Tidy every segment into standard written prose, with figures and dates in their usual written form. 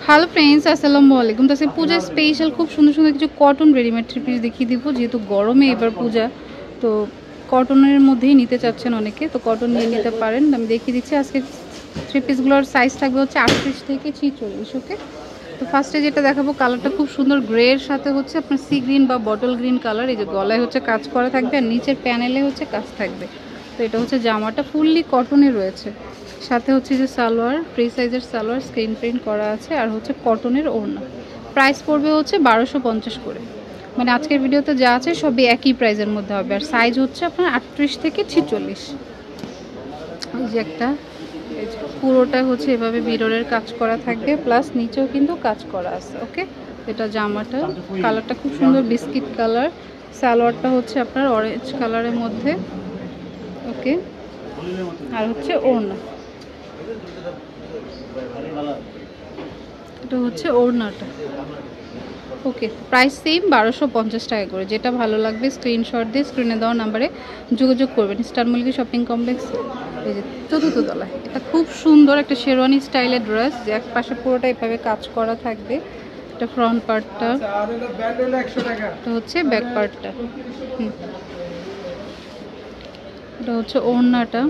Hello friends, আসসালামু আলাইকুম। তো পূজা স্পেশাল খুব সুন্দর সুন্দর কিছু কটন রেডিমেড থ্রি পিস দেখিয়ে দিব। যেহেতু গরমে এবার পূজা, তো কটনের মধ্যেই নিতে চাচ্ছেন অনেকে, তো কটন নিয়ে নিতে পারেন। আমি দেখিয়ে দিচ্ছি আজকে থ্রি পিসগুলোর সাইজ থাকবে হচ্ছে 38 থেকে 46। ওকে, তো ফার্স্টে যেটা দেখাবো কালারটা খুব সুন্দর গ্রের সাথে হচ্ছে আপনার সি গ্রিন বা বটল গ্রিন কালার। এই যে গলায় হচ্ছে কাজ করা থাকবে আর নিচের প্যানেলে হচ্ছে কাজ থাকবে। তো এটা হচ্ছে জামাটা ফুললি কটনে রয়েছে, সাথে হচ্ছে যে সালোয়ার ফ্রি সাইজের সালোয়ার স্ক্রিন প্রিন্ট করা আছে, আর হচ্ছে কটনের ওড়না। প্রাইস পড়বে হচ্ছে 1250 করে। মানে আজকের ভিডিওতে যা আছে সবই একই প্রাইসের মধ্যে হবে। আর সাইজ হচ্ছে আপনার 38 থেকে 46। এই যে একটা, পুরোটা হচ্ছে এভাবে মিররের কাজ করা থাকবে, প্লাস নিচেও কিন্তু কাজ করা আছে। ওকে, এটা জামাটা কালারটা খুব সুন্দর বিস্কিট কালার, সালোয়ারটা হচ্ছে আপনার অরেঞ্জ কালারের মধ্যে। ওকে, আর হচ্ছে ওড়না, এটা হচ্ছে ওড়নাটা। ওকে, প্রাইস সেম 1250 টাকা করে। যেটা ভালো লাগবে স্ক্রিনশট দিয়ে স্ক্রিনে দেওয়া নাম্বারে যোগাযোগ করবেন। স্টার মল্লিকা শপিং কমপ্লেক্স, এই যে ৪র্থ তলায়। এটা খুব সুন্দর একটা শেরওয়ানি স্টাইলের ড্রেস, যে এক পাশে পুরোটা এভাবে কাজ করা থাকবে। এটা ফ্রন্ট পার্টটা, এটা হচ্ছে ব্যাক পার্টটা। এটা হচ্ছে ওড়নাটা,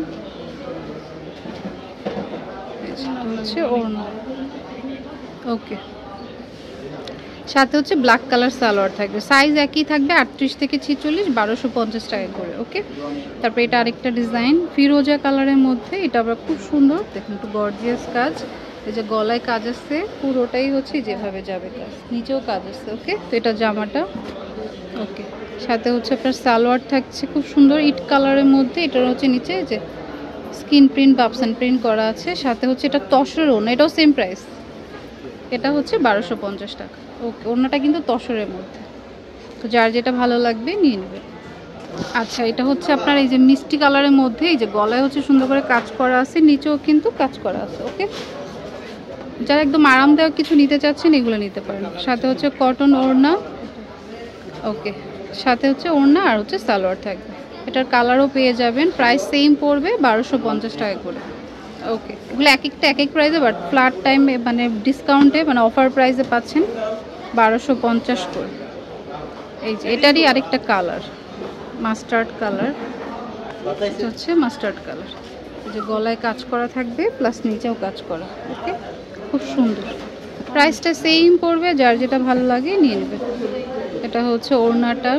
হচ্ছে ওড়না। ওকে, সাথে হচ্ছে ব্ল্যাক কালার সালোয়ার থাকবে। সাইজ একই থাকবে 38 থেকে 46, 1250 টাকা করে। ওকে, তারপরে এটা আরেকটা ডিজাইন ফিরোজা কালারের মধ্যে। এটা আবার খুব সুন্দর, দেখুন একটু গর্জিয়াস কাজ। এই যে গলায় কাজ আছে, পুরোটাই হচ্ছে যেভাবে যাবে কাজ, নিচেও কাজ আছে। ওকে, তো এটা জামাটা। ওকে, সাথে হচ্ছে আপনার সালোয়ার থাকছে খুব সুন্দর ইট কালারের মধ্যে। এটার হচ্ছে নিচে যে স্কিন প্রিন্ট বাপসান প্রিন্ট করা আছে, সাথে হচ্ছে এটা তসরের ওড়না, এটাও সেম প্রাইস। এটা হচ্ছে 1250 টাকা। ওকে, ওড়নাটা কিন্তু তসরের মধ্যে, তো যার যেটা ভালো লাগবে নিয়ে নেবে। আচ্ছা, এটা হচ্ছে আপনার এই যে মিষ্টি কালারের মধ্যে, এই যে গলায় হচ্ছে সুন্দর করে কাজ করা আছে, নিচেও কিন্তু কাজ করা আছে। ওকে, যারা একদম আরামদায়ক কিছু নিতে চাচ্ছেন এগুলো নিতে পারেন। সাথে হচ্ছে কটন ওড়না। ওকে, সাথে হচ্ছে ওড়না আর হচ্ছে সালোয়ার থাকবে। এটার কালারও পেয়ে যাবেন। প্রাইস সেম পড়বে 1250 টাকা করে। ওকে, এগুলো এক একটা এক এক প্রাইসে, বাট ফ্ল্যাট টাইম মানে ডিসকাউন্টে মানে অফার প্রাইসে পাচ্ছেন 1250 করে। এই যে এটারই আরেকটা কালার মাস্টার্ড কালার, এটা হচ্ছে মাস্টার্ড কালার। এই যে গলায় কাজ করা থাকবে, প্লাস নিচেও কাজ করা। ওকে, খুব সুন্দর। প্রাইসটা সেম পড়বে, যার যেটা ভালো লাগে নিয়ে নেবে। এটা হচ্ছে ওড়নাটা।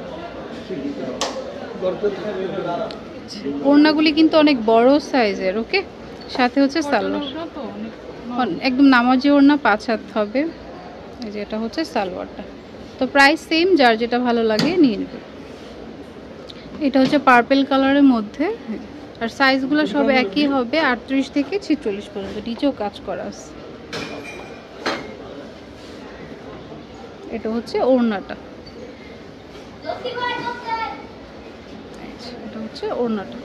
ওড়নাগুলি কিন্তু অনেক বড় সাইজের। ওকে, সাথে হচ্ছে সালোয়ার একদম নামাজি ওড়না, 5 হাত হবে। এই যে এটা হচ্ছে সালোয়ারটা। তো প্রাইস সেম, যার যেটা ভালো লাগে নিয়ে নেবে। এটা হচ্ছে পার্পল কালারের মধ্যে, আর সাইজগুলো সব একই হবে 38 থেকে 46 পর্যন্ত। নিচেও কাজ করা আছে। এটা হচ্ছে ওড়নাটা, এটা হচ্ছে ওড়নাটা।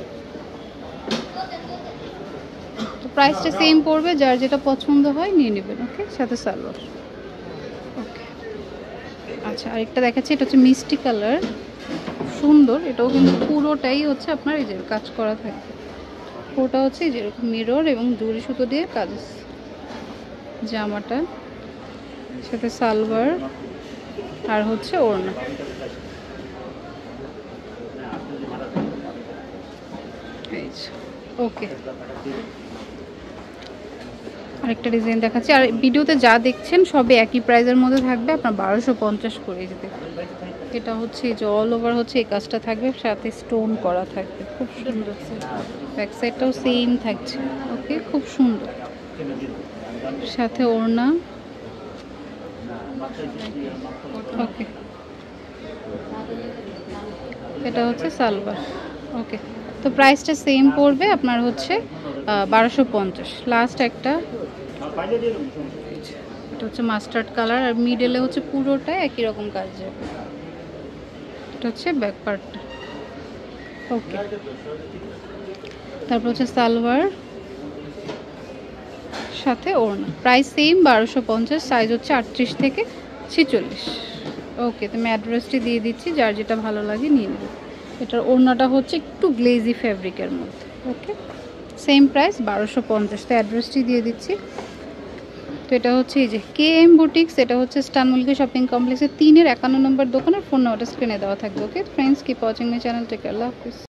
তো প্রাইসটা সেম পড়বে, যার যেটা পছন্দ হয় নিয়ে নেবেন। ওকে, সাথে সালোয়ার। ওকে, আচ্ছা আরেকটা দেখাচ্ছি। এটা হচ্ছে মিষ্টি কালার, সুন্দর। এটাও কিন্তু পুরোটাই হচ্ছে আপনার এই যে কাজ করা থাকবে। পুরোটা হচ্ছে যেরকম মিরর এবং জড়ি সুতো দিয়ে কাজ। জামাটা সাথে সালোয়ার আর হচ্ছে ওড়না। ওকে, আরেকটা ডিজাইন দেখাচ্ছি। আর ভিডিওতে যা দেখছেন সবই একই প্রাইসের মধ্যে থাকবে, আপনার 1250 করে যেতে। এটা হচ্ছে যে অল ওভার হচ্ছে এই কাজটা থাকবে, সাথে স্টোন করা থাকবে, খুব সুন্দর। ব্যাক সাইডটাও সেম থাকছে। ওকে, খুব সুন্দর। সাথে ওড়না। ওকে, এটা হচ্ছে সালোয়ার। ওকে, তো প্রাইসটা সেম পড়বে আপনার হচ্ছে 1250। লাস্ট একটা, এটা হচ্ছে মাস্টার্ড কালার, আর মিডলে হচ্ছে পুরোটা একই রকম কাজ যাবে। এটা হচ্ছে ব্যাক পার্টটা। ওকে, তারপর হচ্ছে সালোয়ার সাথে ওড়না। প্রাইস সেম 1250, সাইজ হচ্ছে 38 থেকে 46। ওকে, তো আমি অ্যাড্রেসটি দিয়ে দিচ্ছি, যার যেটা ভালো লাগে নিয়ে নেবে। এটার ওড়নাটা হচ্ছে একটু গ্লেজি ফ্যাব্রিকের মধ্যে। Okay, same price 1250। তো অ্যাড্রেসটি দিয়ে দিচ্ছি। তো এটা হচ্ছে এই যে KM বুটিক্স, এটা হচ্ছে স্টানমুলকি শপিং কমপ্লেক্সের 3-51 নম্বর দোকানের ফোন নাম্বারটা স্ক্রিনে দেওয়া থাকবে। Okay friends, keep watching my channel, take care, আল্লাহ হাফিজ।